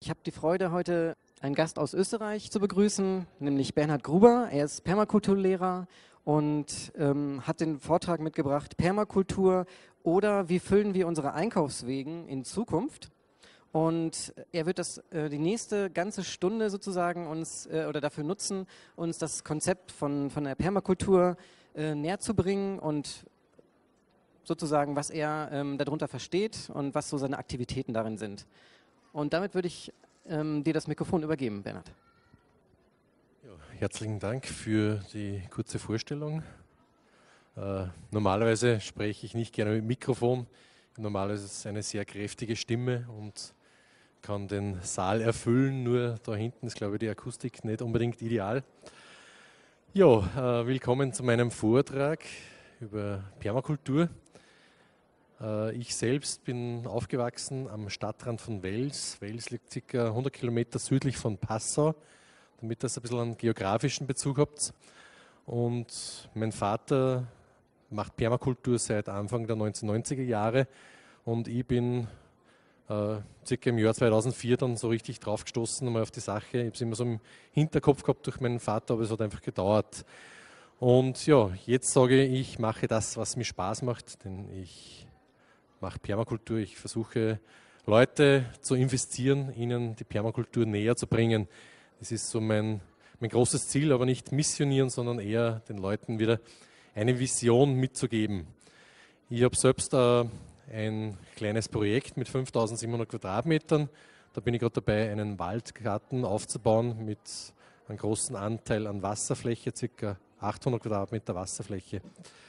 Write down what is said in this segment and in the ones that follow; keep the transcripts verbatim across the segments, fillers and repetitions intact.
Ich habe die Freude, heute einen Gast aus Österreich zu begrüßen, nämlich Bernhard Gruber. Er ist Permakulturlehrer und ähm, hat den Vortrag mitgebracht, Permakultur oder wie füllen wir unsere Einkaufswegen in Zukunft? Und er wird das äh, die nächste ganze Stunde sozusagen uns äh, oder dafür nutzen, uns das Konzept von, von der Permakultur äh, näher zu bringen und sozusagen, was er ähm, darunter versteht und was so seine Aktivitäten darin sind. Und damit würde ich ähm, dir das Mikrofon übergeben, Bernhard. Ja, herzlichen Dank für die kurze Vorstellung. Äh, normalerweise spreche ich nicht gerne mit Mikrofon. Normalerweise ist es eine sehr kräftige Stimme und kann den Saal erfüllen. Nur da hinten ist, glaube ich, die Akustik nicht unbedingt ideal. Ja, äh, willkommen zu meinem Vortrag über Permakultur. Äh, ich selbst bin aufgewachsen am Stadtrand von Wels. Wels liegt ca. hundert Kilometer südlich von Passau, damit das ein bisschen einen geografischen Bezug habt. Und mein Vater macht Permakultur seit Anfang der neunzehnhundertneunziger Jahre und ich bin äh, circa im Jahr zweitausendvier dann so richtig draufgestoßen einmal auf die Sache. Ich habe es immer so im Hinterkopf gehabt durch meinen Vater, aber es hat einfach gedauert. Und ja, jetzt sage ich, ich mache das, was mir Spaß macht, denn ich mache Permakultur. Ich versuche Leute zu investieren, ihnen die Permakultur näher zu bringen. Das ist so mein, mein großes Ziel, aber nicht missionieren, sondern eher den Leuten wieder eine Vision mitzugeben. Ich habe selbst äh, ein kleines Projekt mit fünftausendsiebenhundert Quadratmetern. Da bin ich gerade dabei, einen Waldgarten aufzubauen mit einem großen Anteil an Wasserfläche, ca. achthundert Quadratmeter Wasserfläche.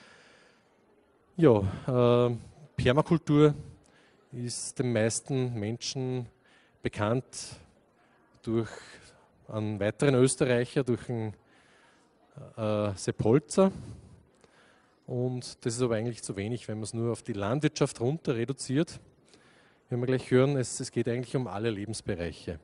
Ja, äh, Permakultur ist den meisten Menschen bekannt durch einen weiteren Österreicher, durch einen äh, Sepp Holzer. Und das ist aber eigentlich zu wenig, wenn man es nur auf die Landwirtschaft runter reduziert. Wenn wir gleich hören, es, es geht eigentlich um alle Lebensbereiche.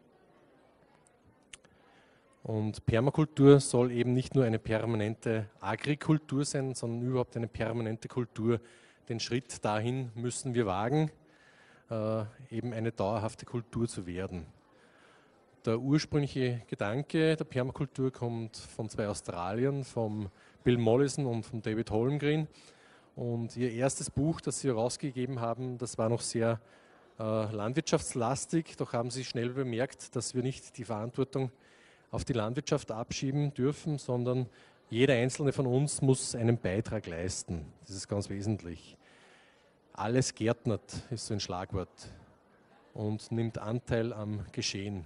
Und Permakultur soll eben nicht nur eine permanente Agrikultur sein, sondern überhaupt eine permanente Kultur. Den Schritt dahin müssen wir wagen, äh, eben eine dauerhafte Kultur zu werden. Der ursprüngliche Gedanke der Permakultur kommt von zwei Australiern, vom Bill Mollison und von David Holmgren. Und ihr erstes Buch, das sie herausgegeben haben, das war noch sehr äh, landwirtschaftslastig. Doch haben sie schnell bemerkt, dass wir nicht die Verantwortung auf die Landwirtschaft abschieben dürfen, sondern jeder Einzelne von uns muss einen Beitrag leisten. Das ist ganz wesentlich. Alles gärtnert ist so ein Schlagwort und nimmt Anteil am Geschehen.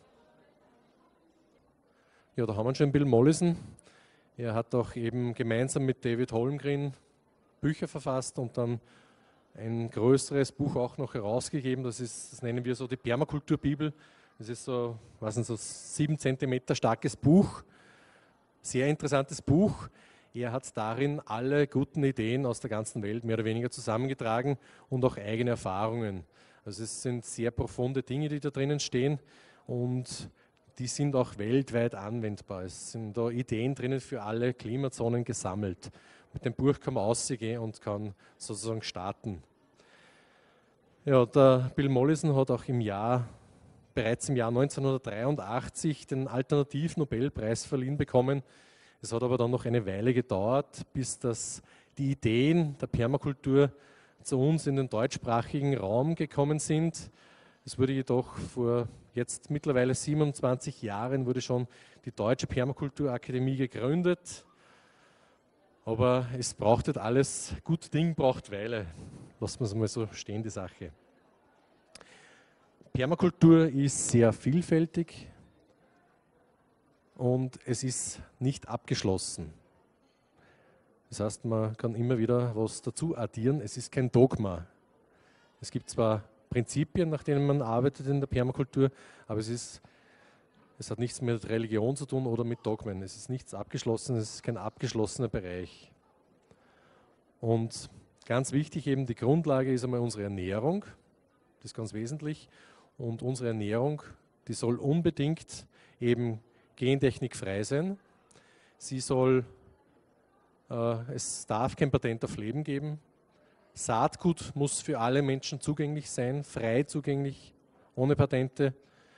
Ja, da haben wir schon Bill Mollison. Er hat auch eben gemeinsam mit David Holmgren Bücher verfasst und dann ein größeres Buch auch noch herausgegeben. Das ist, das nennen wir so die Permakulturbibel. Das ist so, was sind so sieben Zentimeter starkes Buch. Sehr interessantes Buch. Er hat darin alle guten Ideen aus der ganzen Welt mehr oder weniger zusammengetragen und auch eigene Erfahrungen. Also es sind sehr profunde Dinge, die da drinnen stehen und die sind auch weltweit anwendbar. Es sind da Ideen drinnen für alle Klimazonen gesammelt. Mit dem Buch kann man rausgehen und kann sozusagen starten. Ja, der Bill Mollison hat auch im Jahr, bereits im Jahr neunzehnhundertdreiundachtzig den Alternativ-Nobelpreis verliehen bekommen. Es hat aber dann noch eine Weile gedauert, bis das, die Ideen der Permakultur zu uns in den deutschsprachigen Raum gekommen sind. Es wurde jedoch vor jetzt mittlerweile siebenundzwanzig Jahren wurde schon die Deutsche Permakulturakademie gegründet. Aber es braucht nicht alles, gut Ding braucht Weile. Lassen wir es mal so stehen, die Sache. Permakultur ist sehr vielfältig und es ist nicht abgeschlossen. Das heißt, man kann immer wieder was dazu addieren. Es ist kein Dogma. Es gibt zwar Prinzipien, nach denen man arbeitet in der Permakultur, aber es, ist, es hat nichts mit Religion zu tun oder mit Dogmen. Es ist nichts abgeschlossen, es ist kein abgeschlossener Bereich. Und ganz wichtig eben, die Grundlage ist einmal unsere Ernährung, das ist ganz wesentlich. Und unsere Ernährung, die soll unbedingt eben gentechnikfrei sein. Sie soll, äh, es darf kein Patent auf Leben geben. Saatgut muss für alle Menschen zugänglich sein, frei zugänglich, ohne Patente.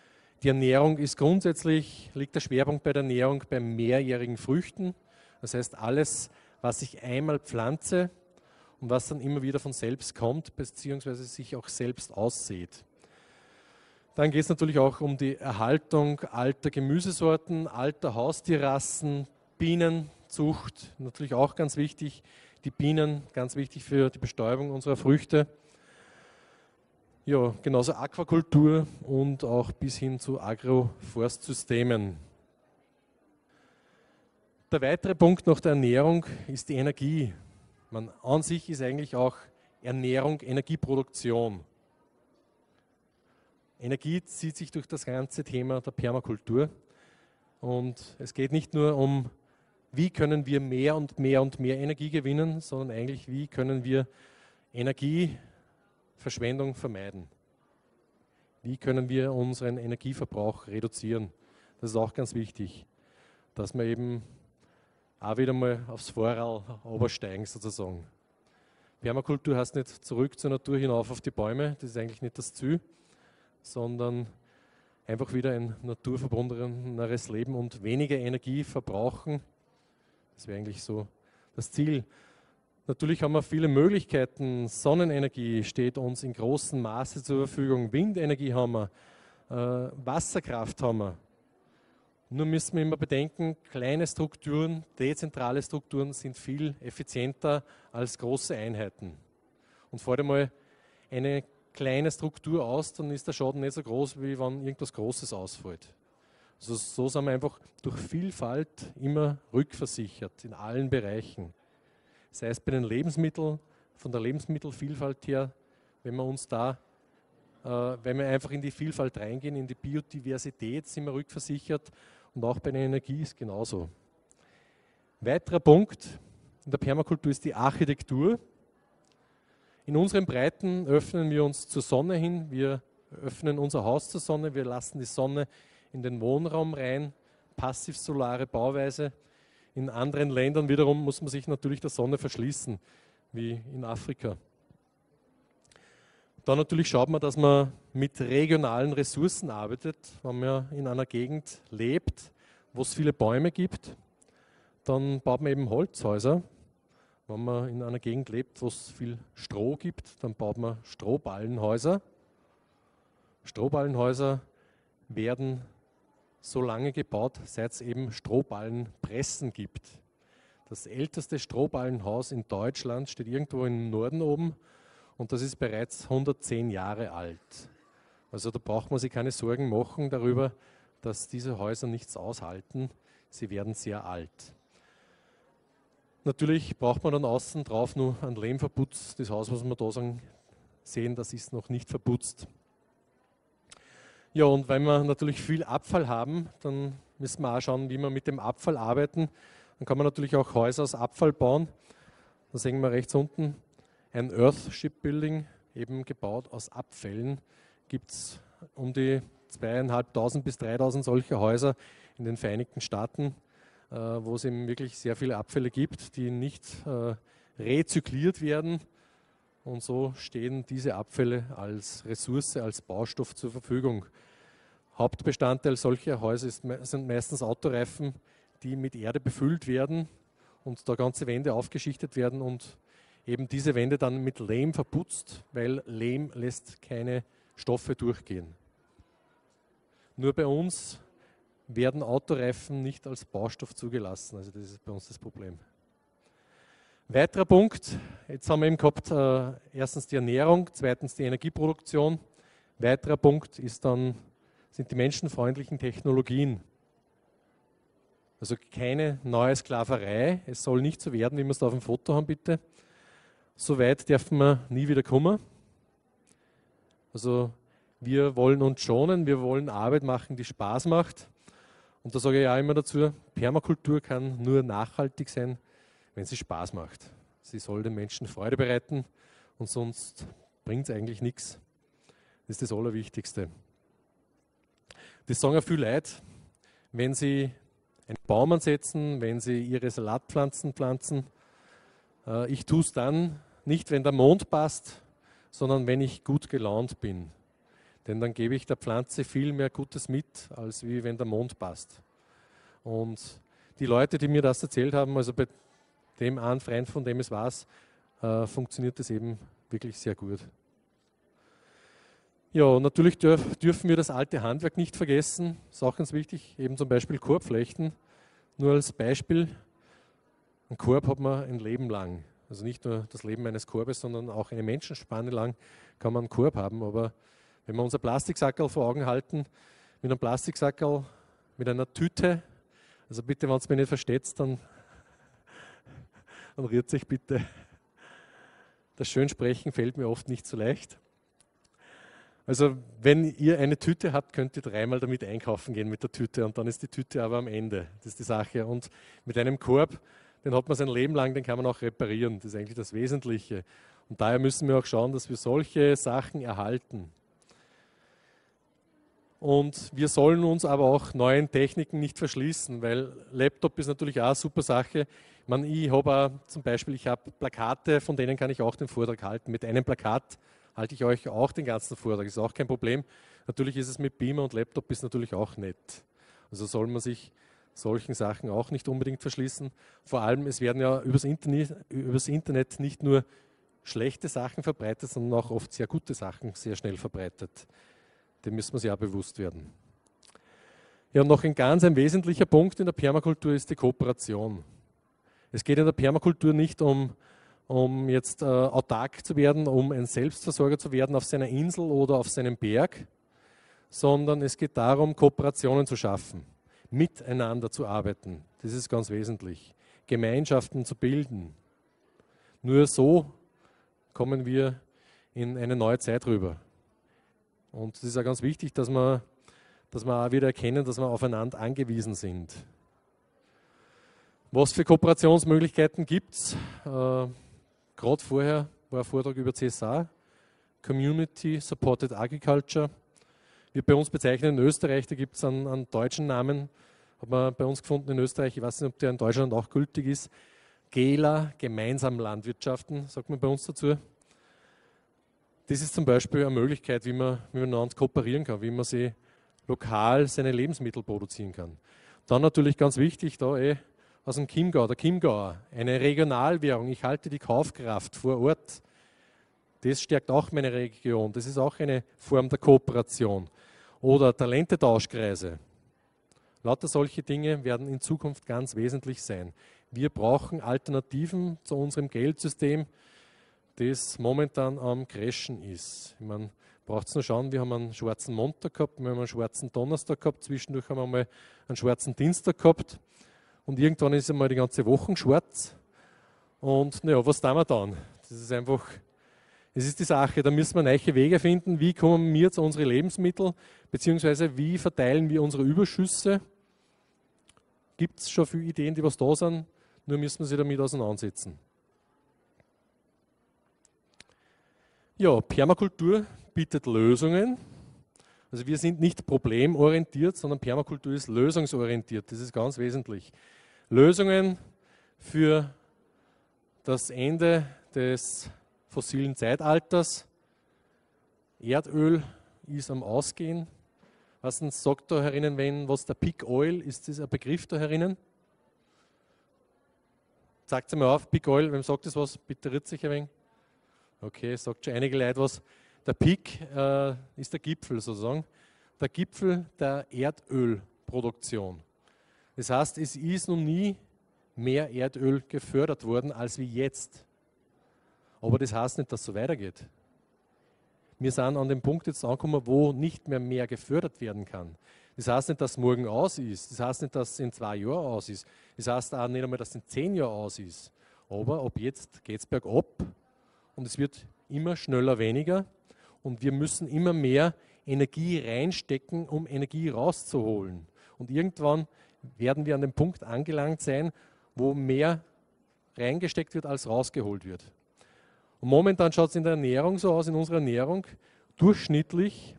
Die Ernährung ist grundsätzlich, liegt der Schwerpunkt bei der Ernährung bei mehrjährigen Früchten. Das heißt, alles, was ich einmal pflanze und was dann immer wieder von selbst kommt, beziehungsweise sich auch selbst aussät. Dann geht es natürlich auch um die Erhaltung alter Gemüsesorten, alter Haustierrassen, Bienenzucht, natürlich auch ganz wichtig. Die Bienen, ganz wichtig für die Bestäubung unserer Früchte. Ja, genauso Aquakultur und auch bis hin zu Agroforstsystemen. Der weitere Punkt nach der Ernährung ist die Energie. Man, an sich ist eigentlich auch Ernährung Energieproduktion. Energie zieht sich durch das ganze Thema der Permakultur. Und es geht nicht nur um, wie können wir mehr und mehr und mehr Energie gewinnen, sondern eigentlich, wie können wir Energieverschwendung vermeiden. Wie können wir unseren Energieverbrauch reduzieren? Das ist auch ganz wichtig, dass wir eben auch wieder mal aufs Vorrad obersteigen sozusagen. Permakultur heißt nicht zurück zur Natur hinauf auf die Bäume, das ist eigentlich nicht das Ziel, sondern einfach wieder ein naturverbundeneres Leben und weniger Energie verbrauchen. Das wäre eigentlich so das Ziel. Natürlich haben wir viele Möglichkeiten. Sonnenenergie steht uns in großem Maße zur Verfügung. Windenergie haben wir, äh, Wasserkraft haben wir. Nur müssen wir immer bedenken, kleine Strukturen, dezentrale Strukturen sind viel effizienter als große Einheiten. Und fordere mal eine kleine Struktur aus, dann ist der Schaden nicht so groß, wie wenn irgendwas Großes ausfällt. Also so sind wir einfach durch Vielfalt immer rückversichert in allen Bereichen. Sei es bei den Lebensmitteln, von der Lebensmittelvielfalt her, wenn wir uns da, äh, wenn wir einfach in die Vielfalt reingehen, in die Biodiversität, sind wir rückversichert und auch bei der Energie ist genauso. Weiterer Punkt in der Permakultur ist die Architektur. In unseren Breiten öffnen wir uns zur Sonne hin, wir öffnen unser Haus zur Sonne, wir lassen die Sonne in den Wohnraum rein, passiv-solare Bauweise. In anderen Ländern wiederum muss man sich natürlich der Sonne verschließen, wie in Afrika. Dann natürlich schaut man, dass man mit regionalen Ressourcen arbeitet. Wenn man in einer Gegend lebt, wo es viele Bäume gibt, dann baut man eben Holzhäuser. Wenn man in einer Gegend lebt, wo es viel Stroh gibt, dann baut man Strohballenhäuser. Strohballenhäuser werden so lange gebaut, seit es eben Strohballenpressen gibt. Das älteste Strohballenhaus in Deutschland steht irgendwo im Norden oben und das ist bereits hundertzehn Jahre alt. Also da braucht man sich keine Sorgen machen darüber, dass diese Häuser nichts aushalten. Sie werden sehr alt. Natürlich braucht man dann außen drauf nur einen Lehmverputz. Das Haus, was wir da sagen, sehen, das ist noch nicht verputzt. Ja, und wenn wir natürlich viel Abfall haben, dann müssen wir auch schauen, wie wir mit dem Abfall arbeiten. Dann kann man natürlich auch Häuser aus Abfall bauen. Da sehen wir rechts unten ein Earthship Building, eben gebaut aus Abfällen. Gibt es um die zweitausendfünfhundert bis dreitausend solcher Häuser in den Vereinigten Staaten, äh, wo es eben wirklich sehr viele Abfälle gibt, die nicht äh, rezykliert werden. Und so stehen diese Abfälle als Ressource, als Baustoff zur Verfügung. Hauptbestandteil solcher Häuser ist, sind meistens Autoreifen, die mit Erde befüllt werden und da ganze Wände aufgeschichtet werden und eben diese Wände dann mit Lehm verputzt, weil Lehm lässt keine Stoffe durchgehen. Nur bei uns werden Autoreifen nicht als Baustoff zugelassen, also das ist bei uns das Problem. Weiterer Punkt, jetzt haben wir eben gehabt, äh, erstens die Ernährung, zweitens die Energieproduktion. Weiterer Punkt ist dann, sind die menschenfreundlichen Technologien. Also keine neue Sklaverei, es soll nicht so werden, wie wir es da auf dem Foto haben, bitte. So weit dürfen wir nie wieder kommen. Also wir wollen uns schonen, wir wollen Arbeit machen, die Spaß macht. Und da sage ich auch immer dazu, Permakultur kann nur nachhaltig sein, wenn sie Spaß macht. Sie soll den Menschen Freude bereiten und sonst bringt es eigentlich nichts. Das ist das Allerwichtigste. Das sagen auch viele Leute, wenn sie einen Baum ansetzen, wenn sie ihre Salatpflanzen pflanzen. Äh, ich tue es dann nicht, wenn der Mond passt, sondern wenn ich gut gelaunt bin. Denn dann gebe ich der Pflanze viel mehr Gutes mit, als wie wenn der Mond passt. Und die Leute, die mir das erzählt haben, also bei dem einen Freund, von dem es war, äh, funktioniert das eben wirklich sehr gut. Ja, natürlich dürf, dürfen wir das alte Handwerk nicht vergessen. Das ist auch ganz wichtig, eben zum Beispiel Korbflechten. Nur als Beispiel, ein Korb hat man ein Leben lang. Also nicht nur das Leben eines Korbes, sondern auch eine Menschenspanne lang kann man einen Korb haben. Aber wenn wir unser Plastiksackerl vor Augen halten, mit einem Plastiksackerl, mit einer Tüte, also bitte, wenn es mir nicht versteht, dann, dann rührt sich bitte. Das Schönsprechen fällt mir oft nicht so leicht. Also wenn ihr eine Tüte habt, könnt ihr dreimal damit einkaufen gehen mit der Tüte und dann ist die Tüte aber am Ende. Das ist die Sache. Und mit einem Korb, den hat man sein Leben lang, den kann man auch reparieren. Das ist eigentlich das Wesentliche. Und daher müssen wir auch schauen, dass wir solche Sachen erhalten. Und wir sollen uns aber auch neuen Techniken nicht verschließen, weil Laptop ist natürlich auch eine super Sache. Ich meine, ich habe auch zum Beispiel, ich habe Plakate, von denen kann ich auch den Vortrag halten. Mit einem Plakat halte ich euch auch den ganzen Vortrag, ist auch kein Problem. Natürlich ist es mit Beamer und Laptop ist natürlich auch nett. Also soll man sich solchen Sachen auch nicht unbedingt verschließen. Vor allem, es werden ja übers Internet, übers Internet nicht nur schlechte Sachen verbreitet, sondern auch oft sehr gute Sachen sehr schnell verbreitet. Dem müssen wir sich auch bewusst werden. Ja, und noch ein ganz ein wesentlicher Punkt in der Permakultur ist die Kooperation. Es geht in der Permakultur nicht um, um jetzt äh, autark zu werden, um ein Selbstversorger zu werden auf seiner Insel oder auf seinem Berg, sondern es geht darum, Kooperationen zu schaffen, miteinander zu arbeiten. Das ist ganz wesentlich. Gemeinschaften zu bilden. Nur so kommen wir in eine neue Zeit rüber. Und es ist auch ganz wichtig, dass wir, dass wir auch wieder erkennen, dass wir aufeinander angewiesen sind. Was für Kooperationsmöglichkeiten gibt es? Äh, Gerade vorher war ein Vortrag über C S A, Community Supported Agriculture. Wir bei uns bezeichnen in Österreich, da gibt es einen, einen deutschen Namen, hat man bei uns gefunden in Österreich, ich weiß nicht, ob der in Deutschland auch gültig ist. GELA, gemeinsam Landwirtschaften, sagt man bei uns dazu. Das ist zum Beispiel eine Möglichkeit, wie man, wie man miteinander kooperieren kann, wie man sie lokal seine Lebensmittel produzieren kann. Dann natürlich ganz wichtig, da eh aus dem Chiemgau, der Chiemgauer, eine Regionalwährung. Ich halte die Kaufkraft vor Ort. Das stärkt auch meine Region. Das ist auch eine Form der Kooperation. Oder Talentetauschkreise. Lauter solche Dinge werden in Zukunft ganz wesentlich sein. Wir brauchen Alternativen zu unserem Geldsystem, das momentan am Crashen ist. Ich meine, braucht es nur schauen, wir haben einen schwarzen Montag gehabt, wir haben einen schwarzen Donnerstag gehabt, zwischendurch haben wir mal einen schwarzen Dienstag gehabt und irgendwann ist einmal die ganze Woche schwarz. Und naja, was tun wir dann? Das ist einfach, es ist die Sache, da müssen wir neue Wege finden, wie kommen wir zu unseren Lebensmitteln, beziehungsweise wie verteilen wir unsere Überschüsse. Gibt es schon viele Ideen, die was da sind, nur müssen wir sie damit auseinandersetzen. Ja, Permakultur bietet Lösungen. Also wir sind nicht problemorientiert, sondern Permakultur ist lösungsorientiert. Das ist ganz wesentlich. Lösungen für das Ende des fossilen Zeitalters. Erdöl ist am Ausgehen. Was denn sagt da herinnen, wenn was der Peak Oil, ist das ein Begriff da herinnen? Sagt es mal auf, Peak Oil, wem sagt das was? Bitte rührt sich ein wenig. Okay, sagt schon einige Leute was. Der Peak äh, ist der Gipfel sozusagen, der Gipfel der Erdölproduktion. Das heißt, es ist noch nie mehr Erdöl gefördert worden als wie jetzt. Aber das heißt nicht, dass es so weitergeht. Wir sind an dem Punkt jetzt angekommen, wo nicht mehr mehr gefördert werden kann. Das heißt nicht, dass es morgen aus ist. Das heißt nicht, dass es in zwei Jahren aus ist. Das heißt auch nicht einmal, dass es in zehn Jahren aus ist. Aber ab jetzt geht es bergab. Und es wird immer schneller weniger und wir müssen immer mehr Energie reinstecken, um Energie rauszuholen. Und irgendwann werden wir an dem Punkt angelangt sein, wo mehr reingesteckt wird, als rausgeholt wird. Und momentan schaut es in der Ernährung so aus, in unserer Ernährung, durchschnittlich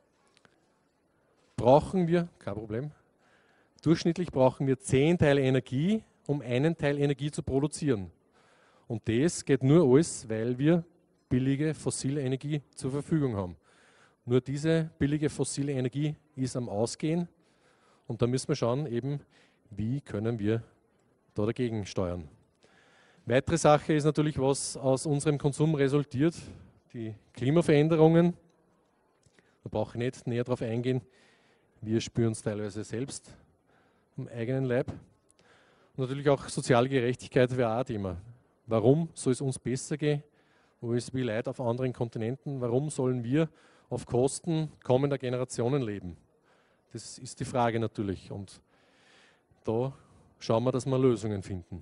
brauchen wir, kein Problem, durchschnittlich brauchen wir zehn Teile Energie, um einen Teil Energie zu produzieren. Und das geht nur alles, weil wir billige fossile Energie zur Verfügung haben. Nur diese billige fossile Energie ist am Ausgehen und da müssen wir schauen, eben, wie können wir da dagegen steuern. Weitere Sache ist natürlich, was aus unserem Konsum resultiert, die Klimaveränderungen. Da brauche ich nicht näher darauf eingehen. Wir spüren es teilweise selbst am eigenen Leib. Und natürlich auch soziale Gerechtigkeit wäre auch ein Thema. Warum soll es uns besser gehen? Wo ist wie Leid auf anderen Kontinenten? Warum sollen wir auf Kosten kommender Generationen leben? Das ist die Frage natürlich. Und da schauen wir, dass wir Lösungen finden.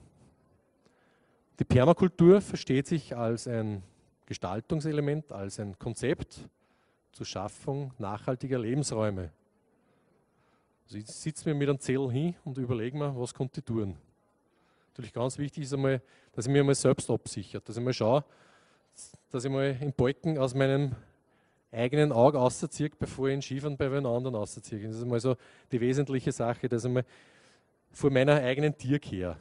Die Permakultur versteht sich als ein Gestaltungselement, als ein Konzept zur Schaffung nachhaltiger Lebensräume. Also ich sitze mir mit einem Zettel hin und überlege mir, was könnte ich tun. Natürlich ganz wichtig ist einmal, dass ich mir einmal selbst absichere, dass ich mal schaue, dass ich mal im Balken aus meinem eigenen Auge rausziehe, bevor ich in Skifahren bei einem anderen rausziehe. Das ist mal so die wesentliche Sache, dass ich mal vor meiner eigenen Tier kehre.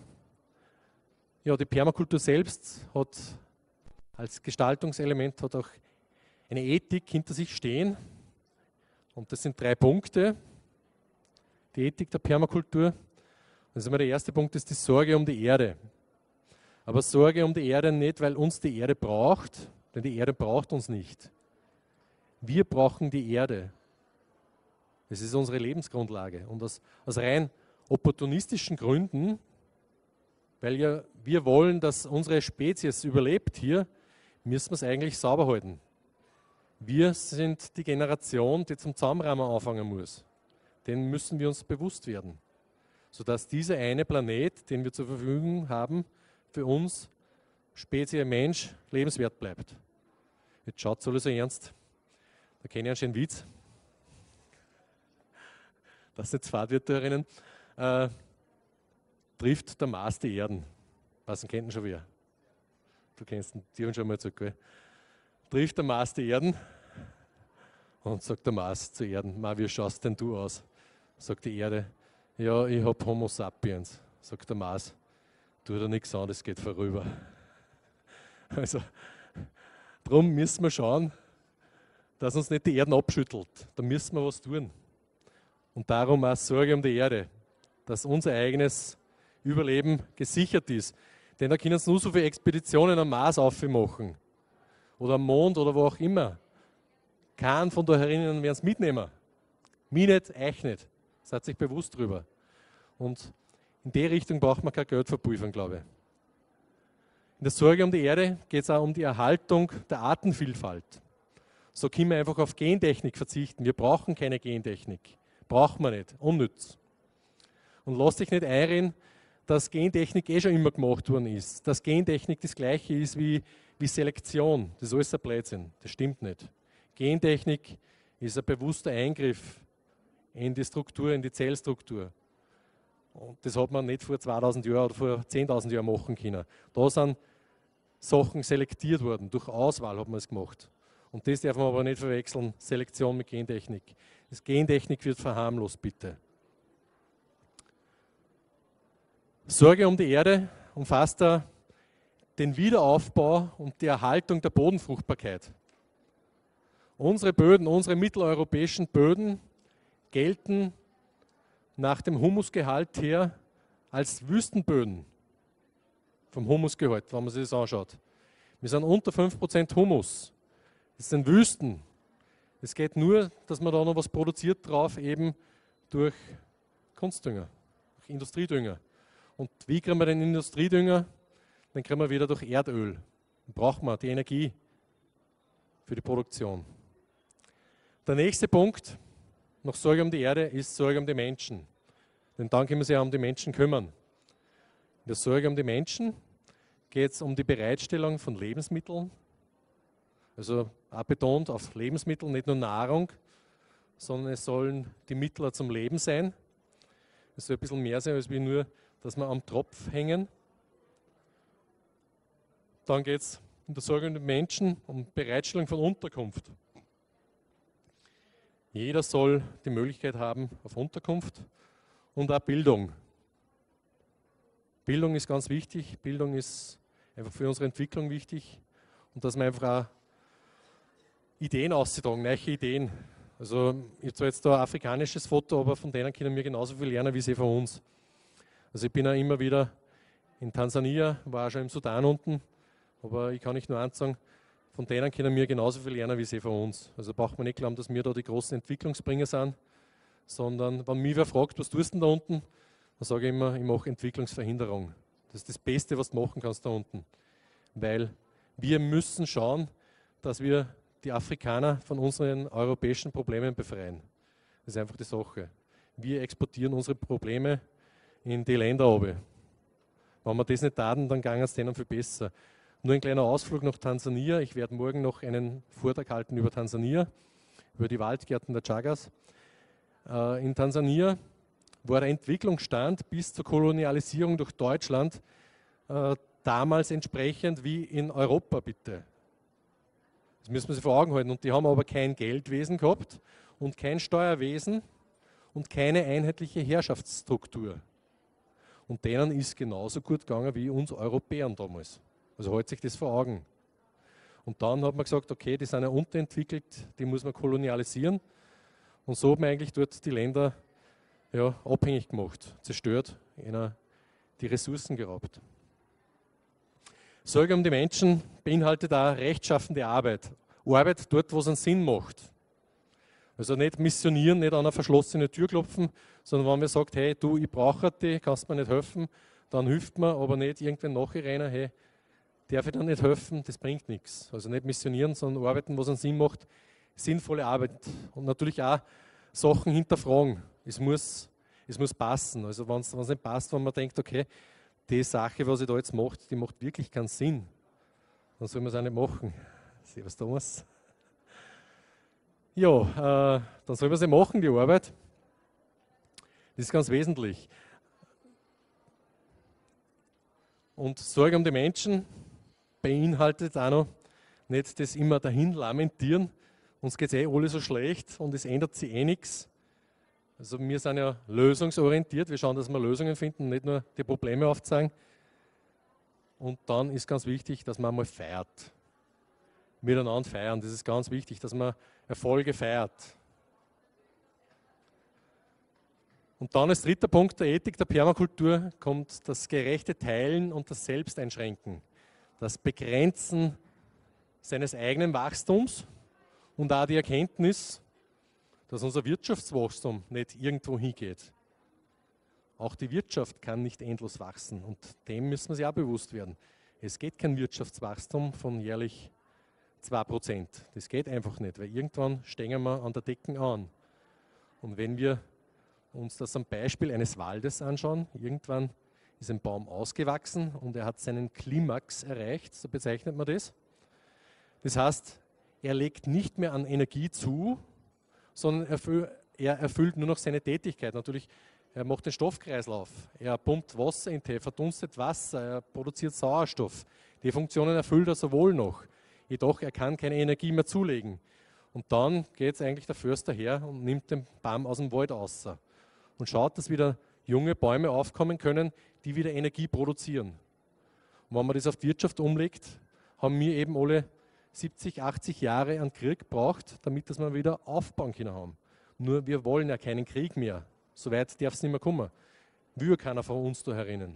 Ja, die Permakultur selbst hat als Gestaltungselement hat auch eine Ethik hinter sich stehen. Und das sind drei Punkte. Die Ethik der Permakultur. Also der erste Punkt ist die Sorge um die Erde. Aber Sorge um die Erde nicht, weil uns die Erde braucht, denn die Erde braucht uns nicht. Wir brauchen die Erde. Das ist unsere Lebensgrundlage. Und aus, aus rein opportunistischen Gründen, weil ja wir wollen, dass unsere Spezies überlebt hier, müssen wir es eigentlich sauber halten. Wir sind die Generation, die zum Zaumrahmen anfangen muss. Den müssen wir uns bewusst werden, sodass dieser eine Planet, den wir zur Verfügung haben, für uns, Spezies Mensch, lebenswert bleibt. Jetzt schaut es alles so ernst. Da kenne ich einen schönen Witz. Das sind zwei Wirterinnen. Äh, trifft der Mars die Erden. Was kennt ihn schon wer? Du kennst ihn, die haben schon mal erzählt, gell? Trifft der Mars die Erden und sagt der Mars zu Erden, Ma, wie schaust denn du aus? Sagt die Erde, ja, ich habe Homo sapiens. Sagt der Mars, tu dir nichts an, das geht vorüber. Also, darum müssen wir schauen, dass uns nicht die Erden abschüttelt. Da müssen wir was tun. Und darum auch Sorge um die Erde, dass unser eigenes Überleben gesichert ist. Denn da können sie nur so viele Expeditionen am Mars aufmachen. Oder am Mond oder wo auch immer. Keinen von da herinnen werden es mitnehmen. Mich nicht, euch nicht. Seid sich bewusst drüber. Und in die Richtung braucht man kein Geld verpulvern, glaube ich. In der Sorge um die Erde geht es auch um die Erhaltung der Artenvielfalt. So können wir einfach auf Gentechnik verzichten. Wir brauchen keine Gentechnik. Brauchen wir nicht. Unnütz. Und lasst dich nicht einreden, dass Gentechnik eh schon immer gemacht worden ist. Dass Gentechnik das Gleiche ist wie, wie Selektion. Das ist alles ein Blödsinn. Das stimmt nicht. Gentechnik ist ein bewusster Eingriff in die Struktur, in die Zellstruktur. Und das hat man nicht vor zweitausend Jahren oder vor zehntausend Jahren machen können. Da sind Sachen selektiert worden. Durch Auswahl hat man es gemacht. Und das darf man aber nicht verwechseln, Selektion mit Gentechnik. Das Gentechnik wird verharmlost, bitte. Sorge um die Erde umfasst da den Wiederaufbau und die Erhaltung der Bodenfruchtbarkeit. Unsere Böden, unsere mitteleuropäischen Böden gelten nach dem Humusgehalt her als Wüstenböden. Vom Humusgehalt, wenn man sich das anschaut. Wir sind unter fünf Prozent Humus. Das sind Wüsten. Es geht nur, dass man da noch was produziert drauf, eben durch Kunstdünger, durch Industriedünger. Und wie kriegen wir den Industriedünger? Dann kriegen wir wieder durch Erdöl. Dann brauchen wir die Energie für die Produktion. Der nächste Punkt, nach Sorge um die Erde, ist Sorge um die Menschen. Denn dann können wir sich auch um die Menschen kümmern. In der Sorge um die Menschen geht es um die Bereitstellung von Lebensmitteln. Also auch betont auf Lebensmittel, nicht nur Nahrung, sondern es sollen die Mittel zum Leben sein. Es soll ein bisschen mehr sein, als wie nur, dass wir am Tropf hängen. Dann geht es in der Sorge um die Menschen um Bereitstellung von Unterkunft. Jeder soll die Möglichkeit haben auf Unterkunft und auch Bildung. Bildung ist ganz wichtig. Bildung ist einfach für unsere Entwicklung wichtig und dass wir einfach auch Ideen auszutragen, neue Ideen. Also ich habe zwar jetzt da ein afrikanisches Foto, aber von denen können wir genauso viel lernen wie sie von uns. Also ich bin ja immer wieder in Tansania, war auch schon im Sudan unten, aber ich kann nicht nur eins sagen, von denen können wir genauso viel lernen wie sie von uns. Also braucht man nicht glauben, dass wir da die großen Entwicklungsbringer sind, sondern wenn mich wer fragt, was tust du denn da unten, dann sage ich immer, ich mache Entwicklungsverhinderung. Das ist das Beste, was du machen kannst da unten. Weil wir müssen schauen, dass wir die Afrikaner von unseren europäischen Problemen befreien. Das ist einfach die Sache. Wir exportieren unsere Probleme in die Länder runter. Wenn wir das nicht taten, dann ging es denen viel besser. Nur ein kleiner Ausflug nach Tansania. Ich werde morgen noch einen Vortrag halten über Tansania, über die Waldgärten der Chagas. Äh, in Tansania war der Entwicklungsstand bis zur Kolonialisierung durch Deutschland äh, damals entsprechend wie in Europa, bitte. Das müssen wir sich vor Augen halten. Und die haben aber kein Geldwesen gehabt und kein Steuerwesen und keine einheitliche Herrschaftsstruktur. Und denen ist genauso gut gegangen wie uns Europäern damals. Also hält sich das vor Augen. Und dann hat man gesagt, okay, die sind ja unterentwickelt, die muss man kolonialisieren. Und so hat man eigentlich dort die Länder ja, abhängig gemacht, zerstört, ihnen die Ressourcen geraubt. Sorge um die Menschen beinhaltet auch rechtschaffende Arbeit. Arbeit dort, wo es einen Sinn macht. Also nicht missionieren, nicht an eine verschlossene Tür klopfen, sondern wenn man sagt, hey, du, ich brauche dich, kannst mir nicht helfen, dann hilft man, aber nicht irgendwann nachrennen, hey, darf ich dir nicht helfen, das bringt nichts. Also nicht missionieren, sondern arbeiten, was einen Sinn macht, sinnvolle Arbeit. Und natürlich auch Sachen hinterfragen. Es muss, es muss passen. Also wenn es nicht passt, wenn man denkt, okay, die Sache, was ich da jetzt mache, die macht wirklich keinen Sinn, dann soll man es auch nicht machen. Servus Thomas. Ja, äh, dann soll man sie machen, die Arbeit. Das ist ganz wesentlich. Und Sorge um die Menschen beinhaltet auch noch nicht das immer dahin lamentieren. Uns geht es eh alle so schlecht und es ändert sich eh nichts. Also wir sind ja lösungsorientiert, wir schauen, dass wir Lösungen finden, nicht nur die Probleme aufzeigen. Und dann ist ganz wichtig, dass man einmal feiert. Miteinander feiern, das ist ganz wichtig, dass man Erfolge feiert. Und dann als dritter Punkt der Ethik der Permakultur kommt das gerechte Teilen und das Selbsteinschränken. Das Begrenzen seines eigenen Wachstums und auch die Erkenntnis, dass unser Wirtschaftswachstum nicht irgendwo hingeht. Auch die Wirtschaft kann nicht endlos wachsen und dem müssen wir sich auch bewusst werden. Es geht kein Wirtschaftswachstum von jährlich zwei Prozent. Das geht einfach nicht, weil irgendwann stehen wir an der Decke an. Und wenn wir uns das am Beispiel eines Waldes anschauen, irgendwann ist ein Baum ausgewachsen und er hat seinen Klimax erreicht, so bezeichnet man das. Das heißt, er legt nicht mehr an Energie zu, sondern er erfüllt nur noch seine Tätigkeit. Natürlich, er macht den Stoffkreislauf, er pumpt Wasser in den, verdunstet Wasser, er produziert Sauerstoff. Die Funktionen erfüllt er sowohl noch, jedoch er kann keine Energie mehr zulegen. Und dann geht es eigentlich der Förster her und nimmt den Baum aus dem Wald raus und schaut, dass wieder junge Bäume aufkommen können, die wieder Energie produzieren. Und wenn man das auf die Wirtschaft umlegt, haben wir eben alle siebzig, achtzig Jahre an Krieg gebraucht, damit das wir wieder aufbauen können haben. Nur wir wollen ja keinen Krieg mehr. So weit darf es nicht mehr kommen. Will keiner von uns da herinnen.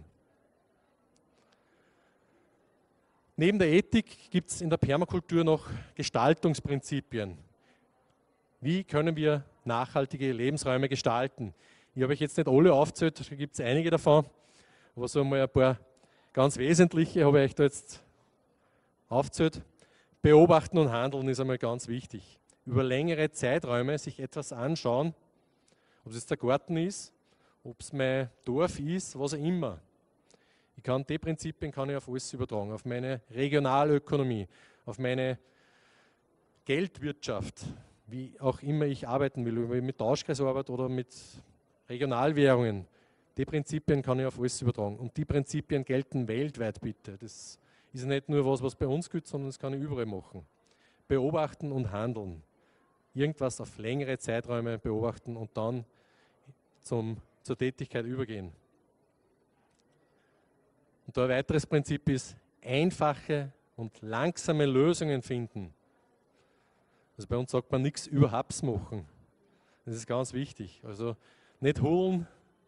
Neben der Ethik gibt es in der Permakultur noch Gestaltungsprinzipien. Wie können wir nachhaltige Lebensräume gestalten? Ich habe euch jetzt nicht alle aufgezählt, da gibt es einige davon, aber so einmal ein paar ganz wesentliche habe ich euch da jetzt aufgezählt. Beobachten und handeln ist einmal ganz wichtig. Über längere Zeiträume sich etwas anschauen, ob es der Garten ist, ob es mein Dorf ist, was auch immer. Ich kann die Prinzipien kann ich auf alles übertragen, auf meine Regionalökonomie, auf meine Geldwirtschaft, wie auch immer ich arbeiten will, ob ich mit Tauschkreis arbeite oder mit Regionalwährungen. Die Prinzipien kann ich auf alles übertragen. Und die Prinzipien gelten weltweit, bitte. Das ist nicht nur was, was bei uns gilt, sondern das kann ich überall machen. Beobachten und handeln. Irgendwas auf längere Zeiträume beobachten und dann zum, zur Tätigkeit übergehen. Und da ein weiteres Prinzip ist, einfache und langsame Lösungen finden. Also bei uns sagt man nichts über Haps machen. Das ist ganz wichtig. Also nicht holen,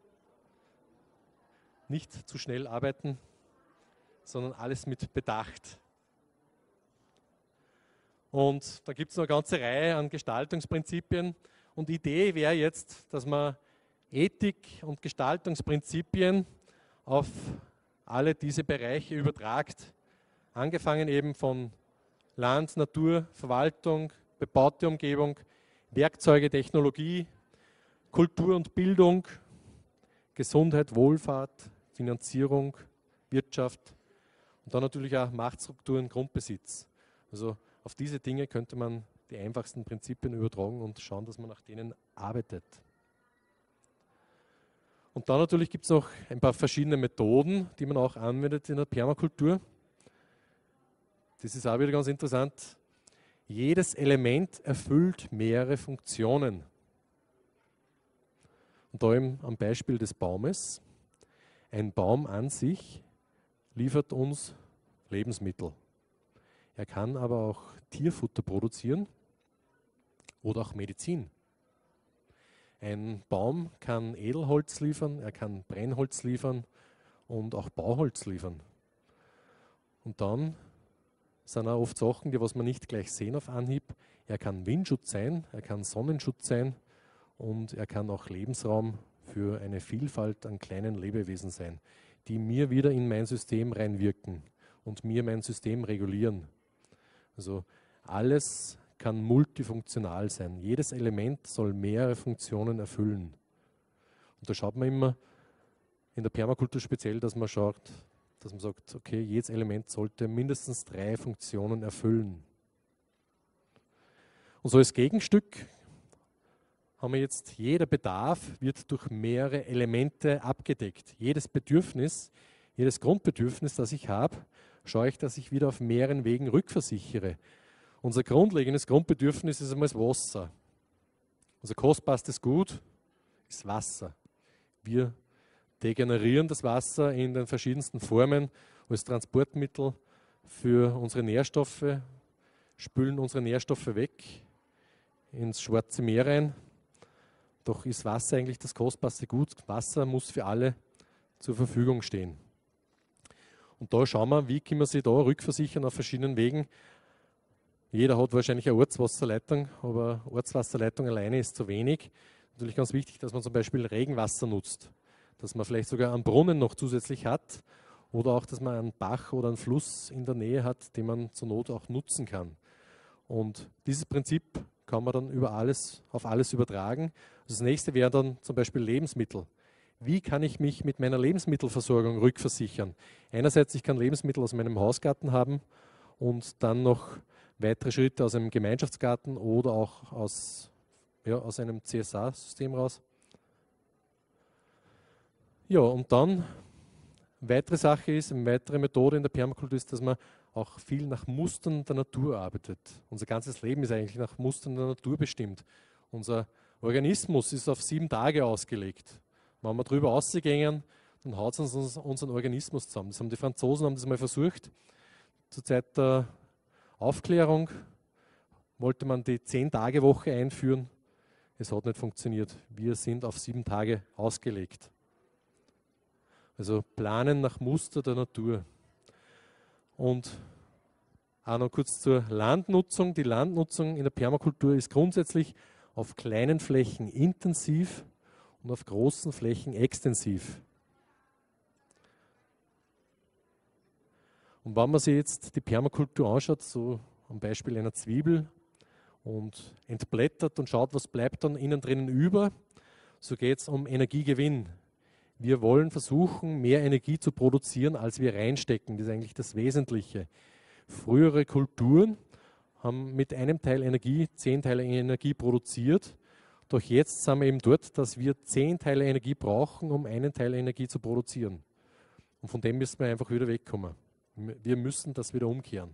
nicht zu schnell arbeiten, sondern alles mit Bedacht. Und da gibt es noch eine ganze Reihe an Gestaltungsprinzipien. Und die Idee wäre jetzt, dass man Ethik und Gestaltungsprinzipien auf alle diese Bereiche übertragt. Angefangen eben von Land, Natur, Verwaltung, bebaute Umgebung, Werkzeuge, Technologie, Kultur und Bildung, Gesundheit, Wohlfahrt, Finanzierung, Wirtschaft und dann natürlich auch Machtstrukturen, Grundbesitz. Also auf diese Dinge könnte man die einfachsten Prinzipien übertragen und schauen, dass man nach denen arbeitet. Und dann natürlich gibt es noch ein paar verschiedene Methoden, die man auch anwendet in der Permakultur. Das ist auch wieder ganz interessant. Jedes Element erfüllt mehrere Funktionen. Und da eben am Beispiel des Baumes. Ein Baum an sich liefert uns Lebensmittel. Er kann aber auch Tierfutter produzieren oder auch Medizin. Ein Baum kann Edelholz liefern, er kann Brennholz liefern und auch Bauholz liefern. Und dann sind auch oft Sachen, die was man nicht gleich sehen auf Anhieb. Er kann Windschutz sein, er kann Sonnenschutz sein und er kann auch Lebensraum für eine Vielfalt an kleinen Lebewesen sein, die mir wieder in mein System reinwirken und mir mein System regulieren. Also alles kann multifunktional sein. Jedes Element soll mehrere Funktionen erfüllen. Und da schaut man immer in der Permakultur speziell, dass man schaut, dass man sagt, okay, jedes Element sollte mindestens drei Funktionen erfüllen. Und so als Gegenstück haben wir jetzt, jeder Bedarf wird durch mehrere Elemente abgedeckt. Jedes Bedürfnis, jedes Grundbedürfnis, das ich habe, schaue ich, dass ich wieder auf mehreren Wegen rückversichere. Unser grundlegendes Grundbedürfnis ist einmal das Wasser. Unser kostbarstes Gut ist Wasser. Wir degenerieren das Wasser in den verschiedensten Formen als Transportmittel für unsere Nährstoffe, spülen unsere Nährstoffe weg ins Schwarze Meer rein. Doch ist Wasser eigentlich das kostbarste Gut. Wasser muss für alle zur Verfügung stehen. Und da schauen wir, wie können wir sich da rückversichern auf verschiedenen Wegen. Jeder hat wahrscheinlich eine Ortswasserleitung, aber Ortswasserleitung alleine ist zu wenig. Natürlich ganz wichtig, dass man zum Beispiel Regenwasser nutzt, dass man vielleicht sogar einen Brunnen noch zusätzlich hat oder auch, dass man einen Bach oder einen Fluss in der Nähe hat, den man zur Not auch nutzen kann. Und dieses Prinzip kann man dann über alles, auf alles übertragen. Das nächste wäre dann zum Beispiel Lebensmittel. Wie kann ich mich mit meiner Lebensmittelversorgung rückversichern? Einerseits, ich kann Lebensmittel aus meinem Hausgarten haben und dann noch weitere Schritte aus einem Gemeinschaftsgarten oder auch aus, ja, aus einem C S A-System raus. Ja, und dann, weitere Sache ist, eine weitere Methode in der Permakultur ist, dass man auch viel nach Mustern der Natur arbeitet. Unser ganzes Leben ist eigentlich nach Mustern der Natur bestimmt. Unser Organismus ist auf sieben Tage ausgelegt. Wenn wir drüber rausgehen, dann haut es uns unseren Organismus zusammen. Das haben die Franzosen haben das mal versucht. Zur Zeit der Aufklärung wollte man die Zehn-Tage-Woche einführen. Es hat nicht funktioniert. Wir sind auf sieben Tage ausgelegt. Also planen nach Muster der Natur. Und auch noch kurz zur Landnutzung. Die Landnutzung in der Permakultur ist grundsätzlich auf kleinen Flächen intensiv und auf großen Flächen extensiv. Und wenn man sich jetzt die Permakultur anschaut, so am Beispiel einer Zwiebel und entblättert und schaut, was bleibt dann innen drinnen über, so geht es um Energiegewinn. Wir wollen versuchen, mehr Energie zu produzieren, als wir reinstecken. Das ist eigentlich das Wesentliche. Frühere Kulturen haben mit einem Teil Energie zehn Teile Energie produziert. Doch jetzt sind wir eben dort, dass wir zehn Teile Energie brauchen, um einen Teil Energie zu produzieren. Und von dem müssen wir einfach wieder wegkommen. Wir müssen das wieder umkehren.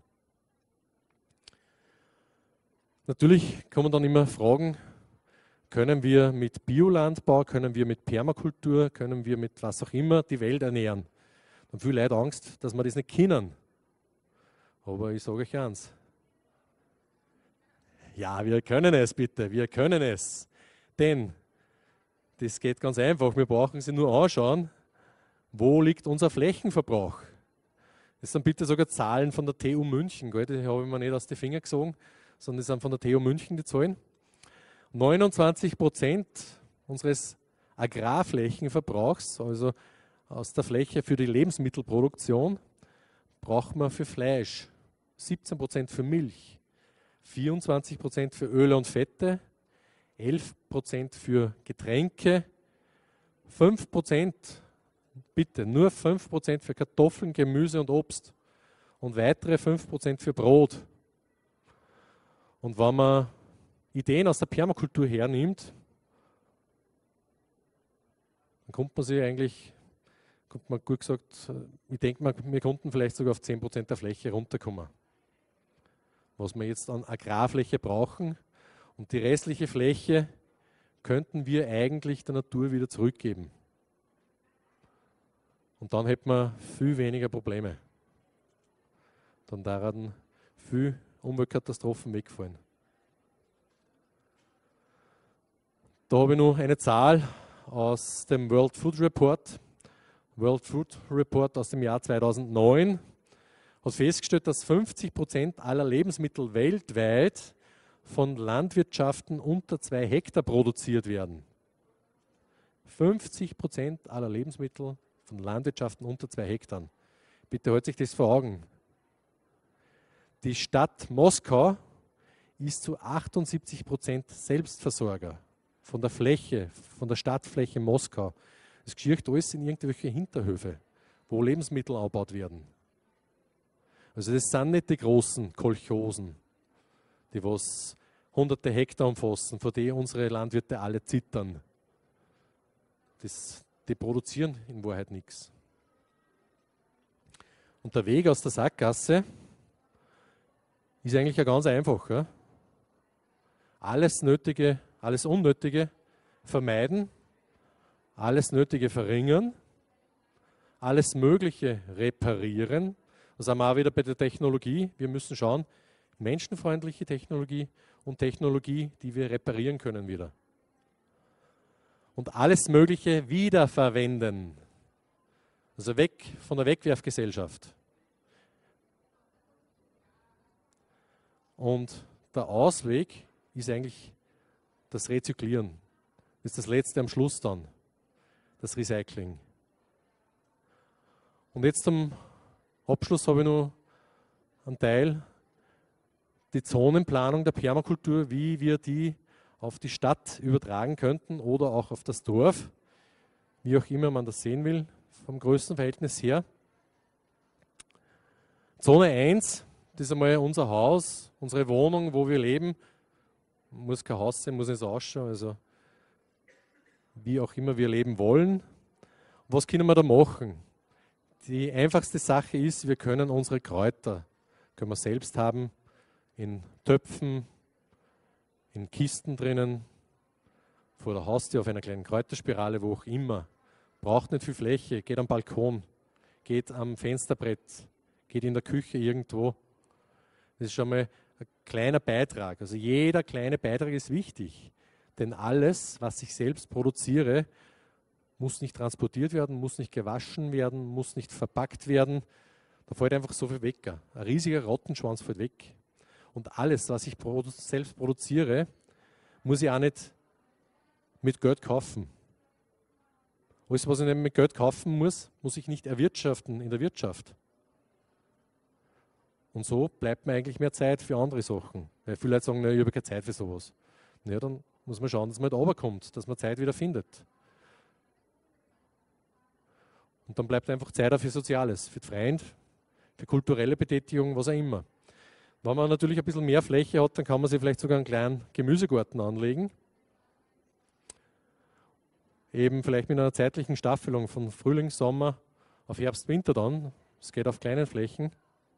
Natürlich kommen dann immer Fragen, können wir mit Biolandbau, können wir mit Permakultur, können wir mit was auch immer die Welt ernähren? Dann haben viele Leute Angst, dass wir das nicht können. Aber ich sage euch eins, Ja, wir können es bitte, wir können es. Denn das geht ganz einfach, wir brauchen sie nur anschauen, wo liegt unser Flächenverbrauch. Das sind bitte sogar Zahlen von der T U München, gell? Die habe ich mir nicht aus den Fingern gesogen, sondern das sind von der T U München die Zahlen. neunundzwanzig Prozent unseres Agrarflächenverbrauchs, also aus der Fläche für die Lebensmittelproduktion, braucht man für Fleisch, siebzehn Prozent für Milch, vierundzwanzig Prozent für Öle und Fette, elf Prozent für Getränke, fünf Prozent, bitte nur fünf Prozent für Kartoffeln, Gemüse und Obst und weitere fünf Prozent für Brot. Und wenn man Ideen aus der Permakultur hernimmt, dann kommt man sich eigentlich, kommt man gut gesagt, ich denke mal, wir konnten vielleicht sogar auf zehn Prozent der Fläche runterkommen. Was wir jetzt an Agrarfläche brauchen und die restliche Fläche könnten wir eigentlich der Natur wieder zurückgeben. Und dann hätten wir viel weniger Probleme. Dann daran viel Umweltkatastrophen wegfallen. Da habe ich noch eine Zahl aus dem World Food Report. World Food Report aus dem Jahr zweitausendneun hat festgestellt, dass fünfzig Prozent aller Lebensmittel weltweit von Landwirtschaften unter zwei Hektar produziert werden. fünfzig Prozent aller Lebensmittel von Landwirtschaften unter zwei Hektar. Bitte hält sich das vor Augen. Die Stadt Moskau ist zu achtundsiebzig Prozent Selbstversorger von der Fläche, von der Stadtfläche Moskau. Das geschieht alles in irgendwelche Hinterhöfe, wo Lebensmittel angebaut werden. Also das sind nicht die großen Kolchosen, die was hunderte Hektar umfassen, vor denen unsere Landwirte alle zittern. Das, die produzieren in Wahrheit nichts. Und der Weg aus der Sackgasse ist eigentlich ja ganz einfach. Ja? Alles Nötige, alles Unnötige vermeiden, alles Nötige verringern, alles Mögliche reparieren. Da sind wir auch wieder bei der Technologie. Wir müssen schauen, menschenfreundliche Technologie und Technologie, die wir reparieren können wieder. Und alles Mögliche wiederverwenden. Also weg von der Wegwerfgesellschaft. Und der Ausweg ist eigentlich das Rezyklieren. Das ist das Letzte am Schluss dann, das Recycling. Und jetzt zum Abschluss habe ich noch einen Teil, die Zonenplanung der Permakultur, wie wir die auf die Stadt übertragen könnten oder auch auf das Dorf, wie auch immer man das sehen will, vom Größenverhältnis her. Zone eins, das ist einmal unser Haus, unsere Wohnung, wo wir leben. Muss kein Haus sein, muss nicht so ausschauen, also wie auch immer wir leben wollen. Was können wir da machen? Die einfachste Sache ist, wir können unsere Kräuter, können wir selbst haben, in Töpfen, in Kisten drinnen, vor der Haustür auf einer kleinen Kräuterspirale, wo auch immer. Braucht nicht viel Fläche, geht am Balkon, geht am Fensterbrett, geht in der Küche irgendwo. Das ist schon mal ein kleiner Beitrag. Also jeder kleine Beitrag ist wichtig, denn alles, was ich selbst produziere, muss nicht transportiert werden, muss nicht gewaschen werden, muss nicht verpackt werden. Da fällt einfach so viel weg. Ein riesiger Rattenschwanz fällt weg. Und alles, was ich produ- selbst produziere, muss ich auch nicht mit Geld kaufen. Alles, was ich nicht mit Geld kaufen muss, muss ich nicht erwirtschaften in der Wirtschaft. Und so bleibt mir eigentlich mehr Zeit für andere Sachen. Weil viele Leute sagen, na, ich habe keine Zeit für sowas. Ja, dann muss man schauen, dass man nicht runterkommt, dass man Zeit wieder findet. Und dann bleibt einfach Zeit auch für Soziales, für Freund, für kulturelle Betätigung, was auch immer. Wenn man natürlich ein bisschen mehr Fläche hat, dann kann man sich vielleicht sogar einen kleinen Gemüsegarten anlegen. Eben vielleicht mit einer zeitlichen Staffelung von Frühling, Sommer auf Herbst, Winter dann. Es geht auf kleinen Flächen.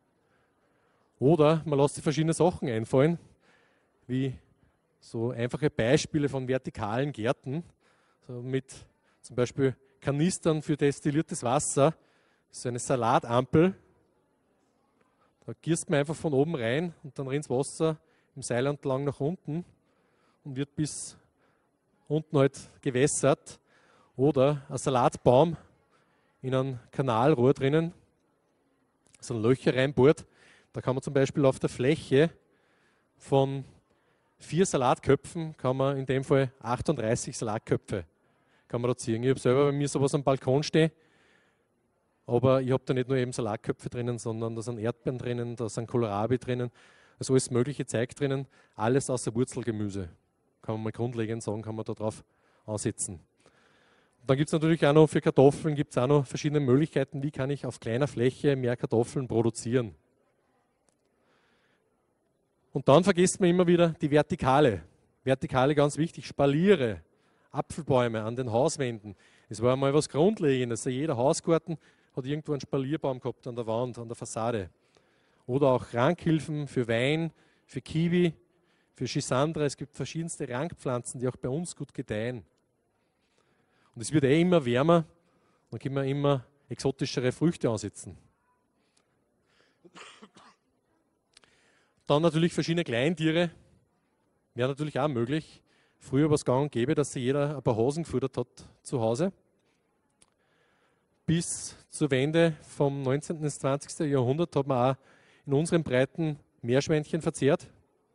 Oder man lässt sich verschiedene Sachen einfallen, wie so einfache Beispiele von vertikalen Gärten, so mit zum Beispiel Kanistern für destilliertes Wasser, so eine Salatampel. Da gießt man einfach von oben rein und dann rinnt das Wasser im Seil entlang nach unten und wird bis unten halt gewässert. Oder ein Salatbaum in einem Kanalrohr drinnen, so ein Löcher reinbohrt. Da kann man zum Beispiel auf der Fläche von vier Salatköpfen, kann man in dem Fall achtunddreißig Salatköpfe kann man da ziehen. Ich habe selber bei mir sowas am Balkon stehen, aber ich habe da nicht nur eben Salatköpfe drinnen, sondern da sind Erdbeeren drinnen, da sind Kohlrabi drinnen, also alles mögliche Zeug drinnen, alles außer Wurzelgemüse. Kann man mal grundlegend sagen, kann man da drauf ansetzen. Dann gibt es natürlich auch noch für Kartoffeln gibt es auch noch verschiedene Möglichkeiten, wie kann ich auf kleiner Fläche mehr Kartoffeln produzieren. Und dann vergisst man immer wieder die Vertikale. Vertikale ganz wichtig, Spaliere, Apfelbäume an den Hauswänden. Es war einmal was Grundlegendes. Jeder Hausgarten hat irgendwo einen Spalierbaum gehabt an der Wand, an der Fassade. Oder auch Rankhilfen für Wein, für Kiwi, für Schisandra. Es gibt verschiedenste Rankpflanzen, die auch bei uns gut gedeihen. Und es wird eh immer wärmer, dann können wir immer exotischere Früchte ansetzen. Dann natürlich verschiedene Kleintiere, wäre natürlich auch möglich. Früher war es gang und gäbe, dass sich jeder ein paar Hasen gefüttert hat zu Hause. Bis zur Wende vom neunzehnten ins zwanzigsten Jahrhundert hat man auch in unseren Breiten Meerschweinchen verzehrt.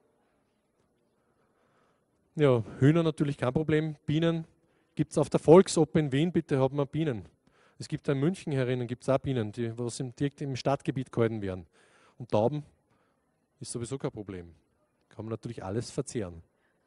Ja, Hühner natürlich kein Problem, Bienen. Gibt es auf der Volksoper in Wien, bitte haben wir Bienen. Es gibt in München herinnen, gibt es auch Bienen, die was im, direkt im Stadtgebiet gehalten werden. Und Tauben ist sowieso kein Problem. Kann man natürlich alles verzehren.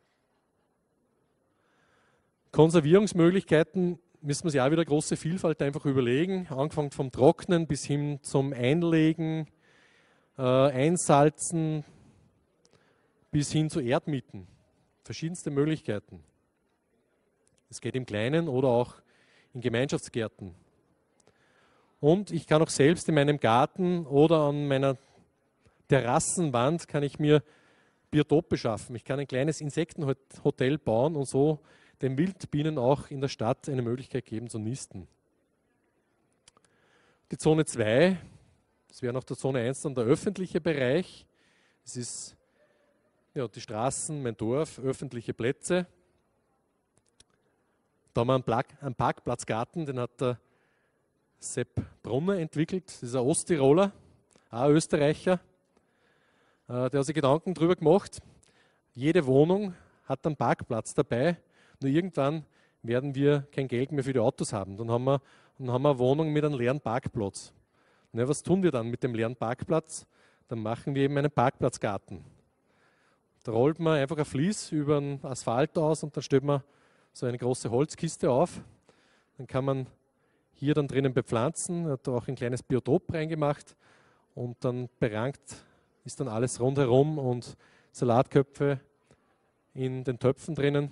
Konservierungsmöglichkeiten müssen wir sich auch wieder große Vielfalt einfach überlegen. Angefangen vom Trocknen bis hin zum Einlegen, äh, Einsalzen bis hin zu Erdmieten. Verschiedenste Möglichkeiten. Es geht im Kleinen oder auch in Gemeinschaftsgärten. Und ich kann auch selbst in meinem Garten oder an meiner Terrassenwand kann ich mir Biotope schaffen. Ich kann ein kleines Insektenhotel bauen und so den Wildbienen auch in der Stadt eine Möglichkeit geben zu nisten. Die Zone zwei, das wäre nach der Zone eins dann der öffentliche Bereich. Es ist ja, die Straßen, mein Dorf, öffentliche Plätze. Da haben wir einen Parkplatzgarten, den hat der Sepp Brunner entwickelt. Das ist ein Osttiroler, auch ein Österreicher. Der hat sich Gedanken darüber gemacht. Jede Wohnung hat einen Parkplatz dabei. Nur irgendwann werden wir kein Geld mehr für die Autos haben. Dann haben wir, dann haben wir eine Wohnung mit einem leeren Parkplatz. Und ja, was tun wir dann mit dem leeren Parkplatz? Dann machen wir eben einen Parkplatzgarten. Da rollt man einfach ein Vlies über den Asphalt aus und dann stellt man so eine große Holzkiste auf. Dann kann man hier dann drinnen bepflanzen, hat da auch ein kleines Biotop reingemacht und dann berankt ist dann alles rundherum und Salatköpfe in den Töpfen drinnen.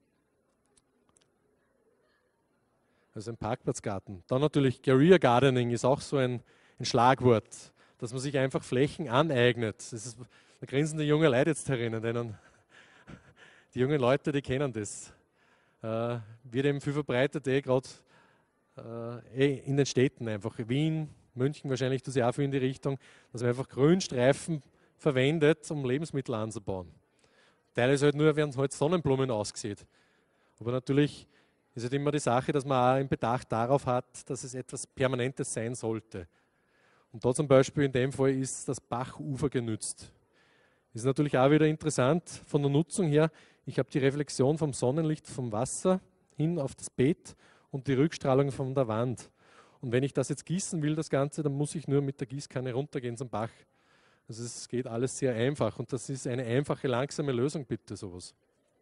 Also ein Parkplatzgarten. Dann natürlich Guerilla Gardening ist auch so ein, ein Schlagwort, dass man sich einfach Flächen aneignet. Das ist, da grinsen die jungen Leute jetzt herinnen, denen, die jungen Leute, die kennen das. Äh, wird eben viel verbreitet, eh gerade äh, in den Städten einfach. Wien, München wahrscheinlich tut sich auch viel in die Richtung, dass man einfach Grünstreifen verwendet, um Lebensmittel anzubauen. Teilweise halt nur, wenn halt Sonnenblumen aussieht. Aber natürlich ist halt immer die Sache, dass man auch einen Bedacht darauf hat, dass es etwas Permanentes sein sollte. Und da zum Beispiel in dem Fall ist das Bachufer genützt. Ist natürlich auch wieder interessant von der Nutzung her. Ich habe die Reflexion vom Sonnenlicht vom Wasser hin auf das Bett und die Rückstrahlung von der Wand. Und wenn ich das jetzt gießen will, das Ganze, dann muss ich nur mit der Gießkanne runtergehen zum Bach. Also es geht alles sehr einfach und das ist eine einfache, langsame Lösung, bitte, sowas.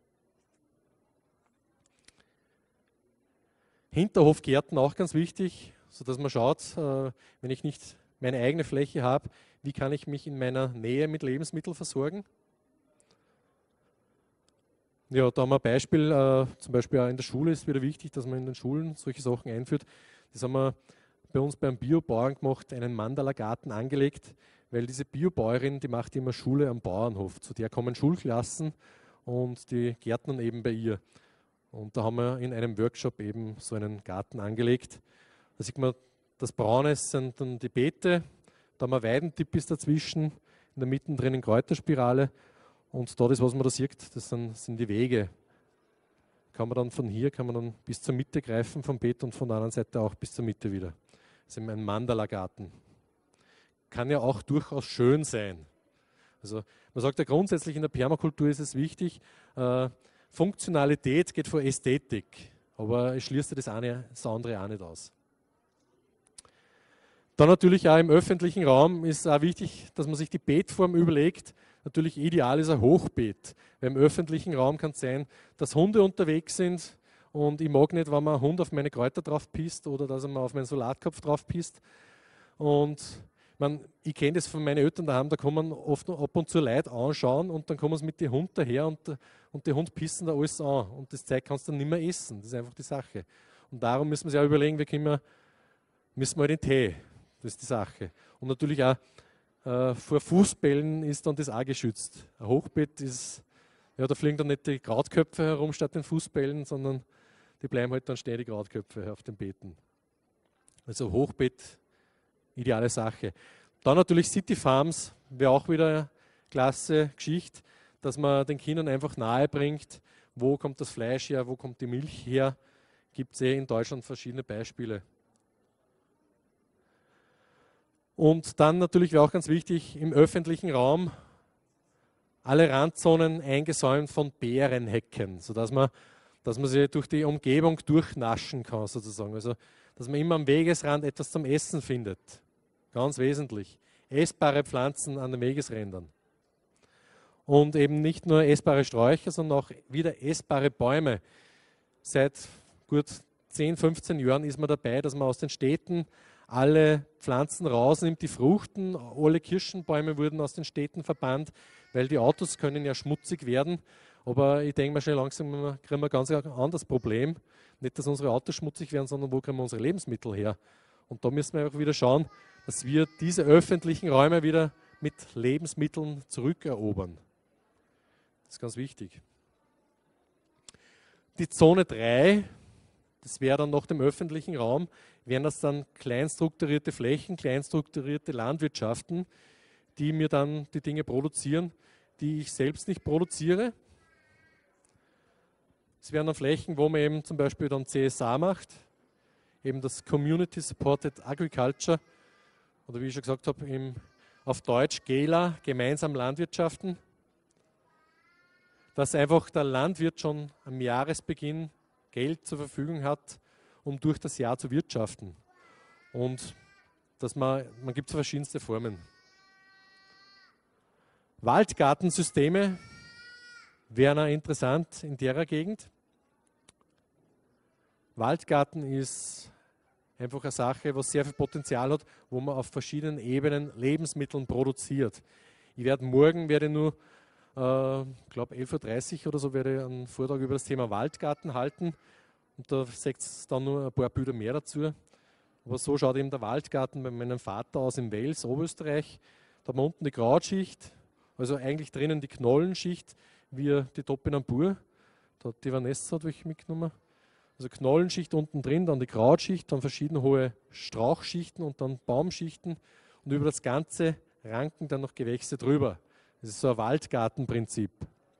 Hinterhofgärten auch ganz wichtig, sodass man schaut, äh, wenn ich nicht meine eigene Fläche habe, wie kann ich mich in meiner Nähe mit Lebensmitteln versorgen? Ja, da haben wir ein Beispiel, äh, zum Beispiel auch in der Schule ist wieder wichtig, dass man in den Schulen solche Sachen einführt. Das haben wir bei uns beim Biobauern gemacht, einen Mandala-Garten angelegt, weil diese Biobäuerin, die macht immer Schule am Bauernhof. Zu der kommen Schulklassen und die gärtnern eben bei ihr. Und da haben wir in einem Workshop eben so einen Garten angelegt. Da sieht man, das Braune sind dann die Beete, da haben wir Weidentippis dazwischen, in der Mitte drin eine Kräuterspirale Und da das, was man da sieht, das sind, sind die Wege. Kann man dann von hier kann man dann bis zur Mitte greifen vom Beet und von der anderen Seite auch bis zur Mitte wieder. Das ist ein Mandala-Garten. Kann ja auch durchaus schön sein. Also man sagt ja grundsätzlich, in der Permakultur ist es wichtig, äh, Funktionalität geht vor Ästhetik, aber es schließt ja das, eine, das andere auch nicht aus. Dann natürlich auch im öffentlichen Raum ist auch wichtig, dass man sich die Beetform überlegt. Natürlich ideal ist ein Hochbeet, weil im öffentlichen Raum kann es sein, dass Hunde unterwegs sind und ich mag nicht, wenn man ein Hund auf meine Kräuter drauf pisst oder dass er mal auf meinen Salatkopf drauf pisst. Und man, ich kenne das von meinen Eltern daheim, da kommen oft ab und zu Leute anschauen und dann kommen sie mit dem Hund daher und, und die Hund pissen da alles an und das Zeug kannst du dann nicht mehr essen. Das ist einfach die Sache. Und darum müssen wir sich auch überlegen, wie können wir, müssen wir den Tee. Das ist die Sache. Und natürlich auch äh, vor Fußbällen ist dann das auch geschützt. Ein Hochbeet ist, ja, da fliegen dann nicht die Krautköpfe herum statt den Fußbällen, sondern die bleiben halt dann stehen, die Krautköpfe auf den Beeten. Also Hochbeet, ideale Sache. Dann natürlich City Farms, wäre auch wieder eine klasse Geschichte, dass man den Kindern einfach nahe bringt, wo kommt das Fleisch her, wo kommt die Milch her. Gibt es eh in Deutschland verschiedene Beispiele. Und dann natürlich wäre auch ganz wichtig, im öffentlichen Raum alle Randzonen eingesäumt von Beerenhecken, sodass man, dass man sie durch die Umgebung durchnaschen kann, sozusagen. Also, dass man immer am Wegesrand etwas zum Essen findet. Ganz wesentlich. Essbare Pflanzen an den Wegesrändern. Und eben nicht nur essbare Sträucher, sondern auch wieder essbare Bäume. Seit gut zehn, fünfzehn Jahren ist man dabei, dass man aus den Städten alle Pflanzen rausnimmt, die fruchten. Alle Kirschenbäume wurden aus den Städten verbannt, weil die Autos können ja schmutzig werden. Aber ich denke mal, schnell langsam kriegen wir ein ganz anderes Problem. Nicht, dass unsere Autos schmutzig werden, sondern wo kriegen wir unsere Lebensmittel her? Und da müssen wir einfach wieder schauen, dass wir diese öffentlichen Räume wieder mit Lebensmitteln zurückerobern. Das ist ganz wichtig. Die Zone drei, das wäre dann nach dem öffentlichen Raum, wären das dann kleinstrukturierte Flächen, kleinstrukturierte Landwirtschaften, die mir dann die Dinge produzieren, die ich selbst nicht produziere. Es wären dann Flächen, wo man eben zum Beispiel dann C S A macht, eben das Community Supported Agriculture, oder wie ich schon gesagt habe, im, auf Deutsch G E L A, gemeinsam Landwirtschaften, dass einfach der Landwirt schon am Jahresbeginn Geld zur Verfügung hat, um durch das Jahr zu wirtschaften. Und dass man, man gibt es verschiedenste Formen. Waldgartensysteme wären auch interessant in der Gegend. Waldgarten ist einfach eine Sache, was sehr viel Potenzial hat, wo man auf verschiedenen Ebenen Lebensmittel produziert. Ich werde morgen, werde nur, äh, ich glaube elf Uhr dreißig oder so, werde einen Vortrag über das Thema Waldgarten halten. Und da seht ihr dann nur ein paar Bilder mehr dazu. Aber so schaut eben der Waldgarten bei meinem Vater aus in Wels, Oberösterreich. Da hat man unten die Krautschicht, also eigentlich drinnen die Knollenschicht, wie die Topinambur. Da hat die Vanessa hat welche mitgenommen. Also Knollenschicht unten drin, dann die Krautschicht, dann verschiedene hohe Strauchschichten und dann Baumschichten. Und über das Ganze ranken dann noch Gewächse drüber. Das ist so ein Waldgartenprinzip.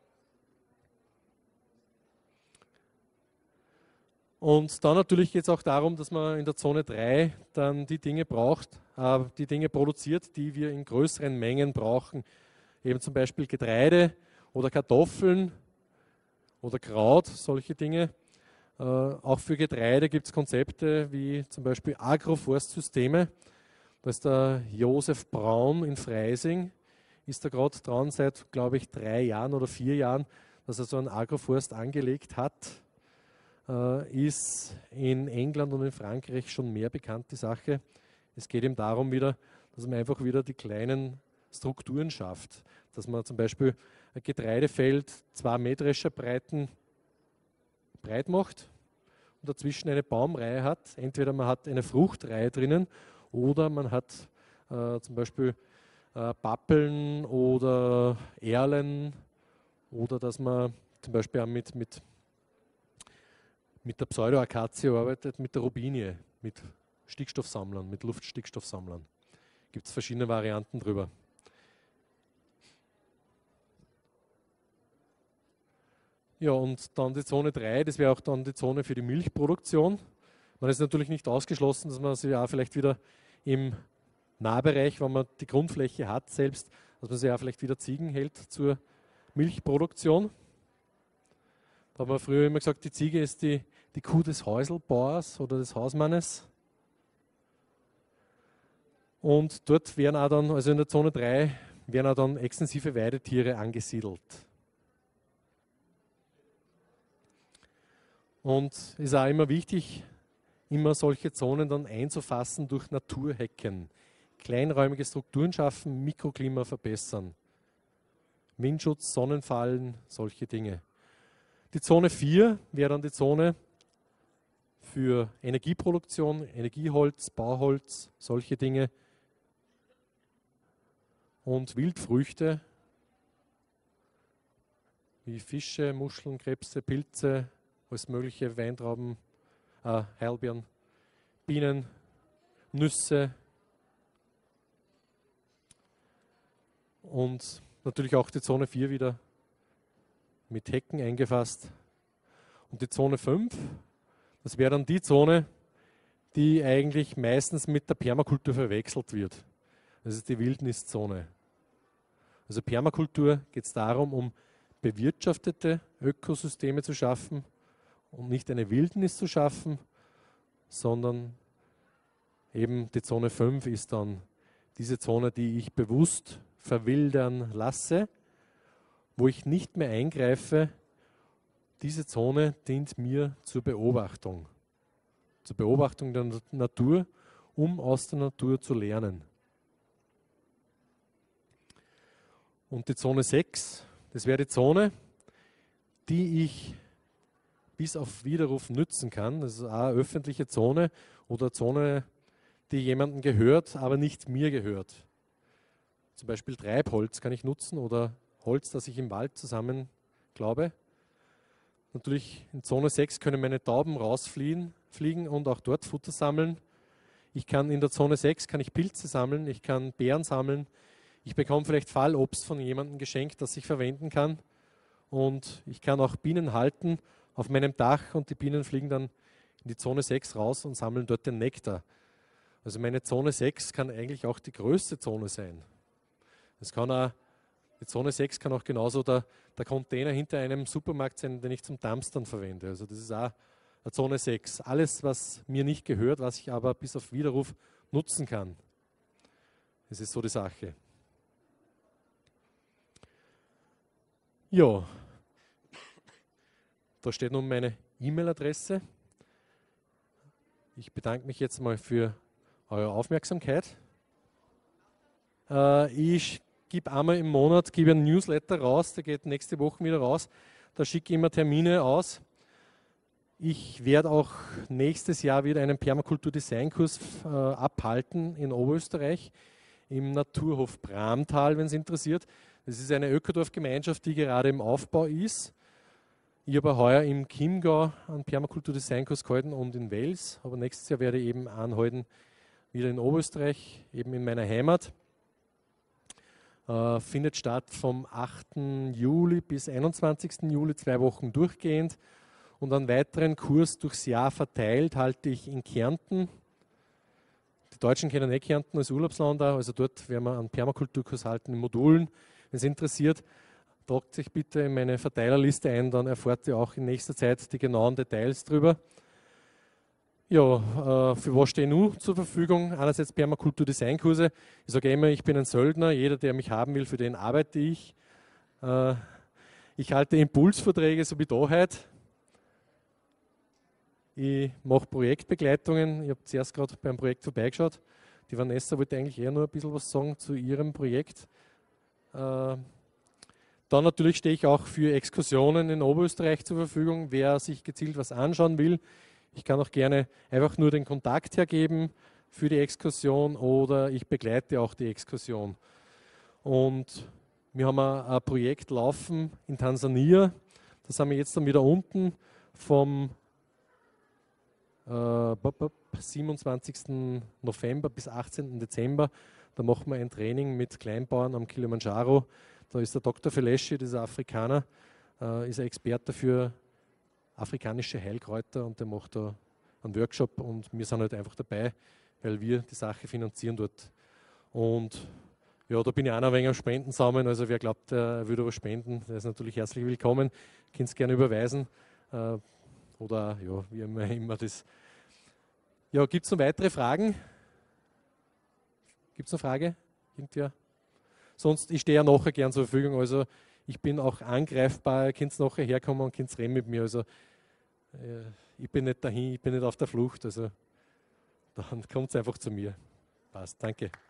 Und dann natürlich geht es auch darum, dass man in der Zone drei dann die Dinge braucht, äh, die Dinge produziert, die wir in größeren Mengen brauchen. Eben zum Beispiel Getreide oder Kartoffeln oder Kraut, solche Dinge. Äh, auch für Getreide gibt es Konzepte wie zum Beispiel Agroforstsysteme. Da ist der Josef Braun in Freising, ist da gerade dran seit, glaube ich, drei Jahren oder vier Jahren, dass er so einen Agroforst angelegt hat. Ist in England und in Frankreich schon mehr bekannt, die Sache. Es geht ihm darum wieder, dass man einfach wieder die kleinen Strukturen schafft. Dass man zum Beispiel ein Getreidefeld zwei Mähdrescher Breiten breit macht und dazwischen eine Baumreihe hat. Entweder man hat eine Fruchtreihe drinnen oder man hat äh, zum Beispiel äh, Pappeln oder Erlen oder dass man zum Beispiel auch mit, mit mit der Pseudoakazie arbeitet, mit der Robinie, mit Stickstoffsammlern, mit Luftstickstoffsammlern. Gibt es verschiedene Varianten drüber. Ja, und dann die Zone drei, das wäre auch dann die Zone für die Milchproduktion. Man ist natürlich nicht ausgeschlossen, dass man sich auch vielleicht wieder im Nahbereich, wenn man die Grundfläche hat selbst, dass man sich auch vielleicht wieder Ziegen hält zur Milchproduktion. Da haben wir früher immer gesagt, die Ziege ist die, die Kuh des Häuselbauers oder des Hausmannes. Und dort werden auch dann, also in der Zone drei, werden auch dann extensive Weidetiere angesiedelt. Und es ist auch immer wichtig, immer solche Zonen dann einzufassen durch Naturhecken. Kleinräumige Strukturen schaffen, Mikroklima verbessern. Windschutz, Sonnenfallen, solche Dinge. Die Zone vier wäre dann die Zone für Energieproduktion, Energieholz, Bauholz, solche Dinge. Und Wildfrüchte wie Fische, Muscheln, Krebse, Pilze, alles mögliche, Weintrauben, äh, Heidelbeeren, Bienen, Nüsse und natürlich auch die Zone vier wieder mit Hecken eingefasst. Und die Zone fünf, das wäre dann die Zone, die eigentlich meistens mit der Permakultur verwechselt wird. Das ist die Wildniszone. Also Permakultur geht es darum, um bewirtschaftete Ökosysteme zu schaffen und nicht eine Wildnis zu schaffen, sondern eben die Zone fünf ist dann diese Zone, die ich bewusst verwildern lasse, wo ich nicht mehr eingreife. Diese Zone dient mir zur Beobachtung, zur Beobachtung der Natur, um aus der Natur zu lernen. Und die Zone sechs, das wäre die Zone, die ich bis auf Widerruf nützen kann. Das ist eine öffentliche Zone oder eine Zone, die jemandem gehört, aber nicht mir gehört. Zum Beispiel Treibholz kann ich nutzen oder Holz, das ich im Wald zusammen glaube. Natürlich in Zone sechs können meine Tauben rausfliegen fliegen und auch dort Futter sammeln. Ich kann in der Zone sechs kann ich Pilze sammeln, ich kann Beeren sammeln. Ich bekomme vielleicht Fallobst von jemandem geschenkt, das ich verwenden kann. Und ich kann auch Bienen halten auf meinem Dach und die Bienen fliegen dann in die Zone sechs raus und sammeln dort den Nektar. Also meine Zone sechs kann eigentlich auch die größte Zone sein. Es kann auch, die Zone sechs kann auch genauso der, der Container hinter einem Supermarkt sein, den ich zum Dumpstern verwende. Also das ist auch eine Zone sechs. Alles, was mir nicht gehört, was ich aber bis auf Widerruf nutzen kann. Das ist so die Sache. Ja, da steht nun meine E-Mail-Adresse. Ich bedanke mich jetzt mal für eure Aufmerksamkeit. Äh, ich gebe einmal im Monat gebe einen Newsletter raus, der geht nächste Woche wieder raus. Da schicke ich immer Termine aus. Ich werde auch nächstes Jahr wieder einen Permakultur-Design-Kurs äh, abhalten in Oberösterreich, im Naturhof Bramtal, wenn es interessiert. Das ist eine Ökodorfgemeinschaft, die gerade im Aufbau ist. Ich habe heuer im Chiemgau einen Permakultur-Design-Kurs gehalten und in Wels, aber nächstes Jahr werde ich eben anhalten, wieder in Oberösterreich, eben in meiner Heimat. Äh, findet statt vom achten Juli bis einundzwanzigsten Juli, zwei Wochen durchgehend. Und einen weiteren Kurs durchs Jahr verteilt halte ich in Kärnten. Die Deutschen kennen eh Kärnten als Urlaubsland, also dort werden wir einen Permakulturkurs halten in Modulen. Wenn es interessiert, tragt sich bitte in meine Verteilerliste ein, dann erfahrt ihr auch in nächster Zeit die genauen Details drüber. Ja, äh, für was stehe ich nun zur Verfügung? Einerseits Permakultur-Designkurse. Ich sage immer, ich bin ein Söldner, jeder, der mich haben will, für den arbeite ich. Äh, ich halte Impulsvorträge, so wie da heute. Ich mache Projektbegleitungen. Ich habe zuerst gerade beim Projekt vorbeigeschaut. Die Vanessa wollte eigentlich eher nur ein bisschen was sagen zu ihrem Projekt. Äh, dann natürlich stehe ich auch für Exkursionen in Oberösterreich zur Verfügung. Wer sich gezielt was anschauen will, ich kann auch gerne einfach nur den Kontakt hergeben für die Exkursion oder ich begleite auch die Exkursion. Und wir haben ein, ein Projekt laufen in Tansania. Da sind wir jetzt dann wieder unten vom äh, siebenundzwanzigsten November bis achtzehnten Dezember. Da machen wir ein Training mit Kleinbauern am Kilimanjaro. Da ist der Doktor Feleschi, dieser Afrikaner, äh, ist ein Experte für afrikanische Heilkräuter und der macht da einen Workshop und wir sind halt einfach dabei, weil wir die Sache finanzieren dort. Und ja, da bin ich auch noch ein wenig am Spenden sammeln, also wer glaubt, er würde was spenden, der ist natürlich herzlich willkommen, könnt es gerne überweisen äh, oder ja, wie immer, immer das. Ja, gibt es noch weitere Fragen? Gibt es noch Frage? Irgendwer? Sonst, ich stehe ja nachher gern zur Verfügung, also ich bin auch angreifbar, ihr könnt nachher herkommen und könnt reden mit mir, also äh, ich bin nicht dahin, ich bin nicht auf der Flucht, also dann kommt es einfach zu mir. Passt, danke.